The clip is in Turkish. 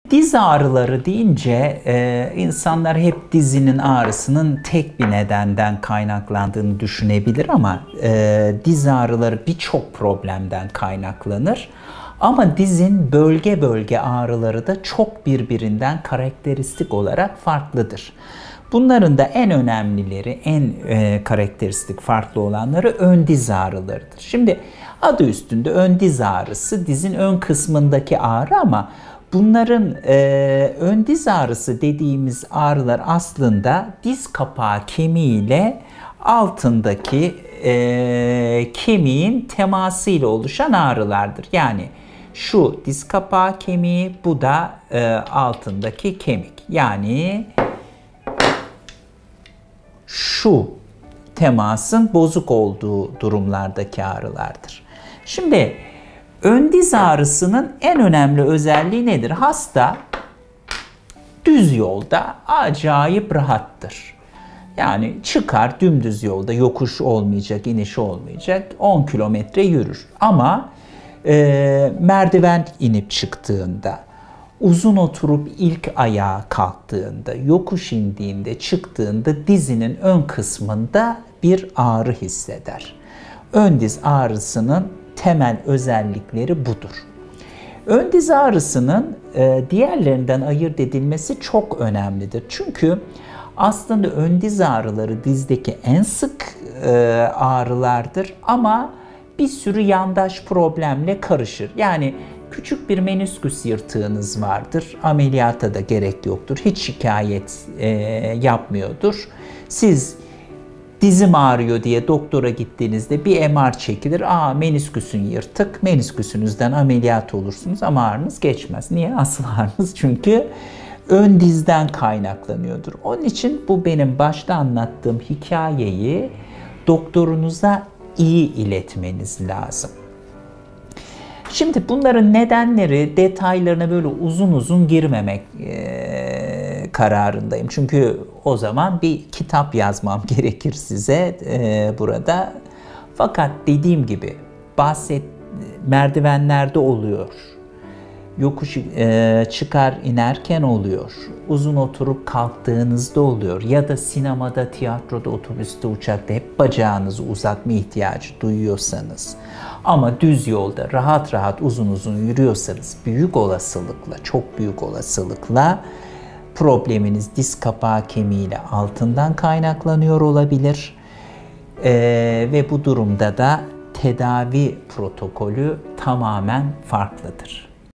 Diz ağrıları deyince insanlar hep dizinin ağrısının tek bir nedenden kaynaklandığını düşünebilir ama diz ağrıları birçok problemden kaynaklanır. Ama dizin bölge bölge ağrıları da çok birbirinden karakteristik olarak farklıdır. Bunların da en önemlileri, en karakteristik farklı olanları ön diz ağrılarıdır. Şimdi adı üstünde ön diz ağrısı dizin ön kısmındaki ağrı ama bunların ön diz ağrısı dediğimiz ağrılar aslında diz kapağı kemiğiyle altındaki kemiğin temasıyla oluşan ağrılardır. Yani şu diz kapağı kemiği, bu da altındaki kemik. Yani şu temasın bozuk olduğu durumlardaki ağrılardır. Şimdi ön diz ağrısının en önemli özelliği nedir? Hasta düz yolda acayip rahattır. Yani çıkar dümdüz yolda, yokuş olmayacak, iniş olmayacak, 10 kilometre yürür. Ama merdiven inip çıktığında, uzun oturup ilk ayağa kalktığında, yokuş indiğinde, çıktığında dizinin ön kısmında bir ağrı hisseder. Ön diz ağrısının temel özellikleri budur. Ön diz ağrısının diğerlerinden ayırt edilmesi çok önemlidir. Çünkü aslında ön diz ağrıları dizdeki en sık ağrılardır ama bir sürü yandaş problemle karışır. Yani küçük bir menisküs yırtığınız vardır. Ameliyata da gerek yoktur. Hiç şikayet yapmıyordur. Siz dizim ağrıyor diye doktora gittiğinizde bir MR çekilir. Menisküsün yırtık. Menisküsünüzden ameliyat olursunuz ama ağrınız geçmez. Niye? Asıl ağrınız çünkü ön dizden kaynaklanıyordur. Onun için bu benim başta anlattığım hikayeyi doktorunuza iyi iletmeniz lazım. Şimdi bunların nedenleri, detaylarına böyle uzun uzun girmemek kararındayım. Çünkü o zaman bir kitap yazmam gerekir size burada. Fakat dediğim gibi merdivenlerde oluyor. Yokuş çıkar inerken oluyor. Uzun oturup kalktığınızda oluyor. Ya da sinemada, tiyatroda, otobüste, uçakta hep bacağınızı uzatma ihtiyacı duyuyorsanız ama düz yolda rahat rahat uzun uzun yürüyorsanız büyük olasılıkla, çok büyük olasılıkla probleminiz diz kapağı kemiğiyle altından kaynaklanıyor olabilir. Ve bu durumda da tedavi protokolü tamamen farklıdır.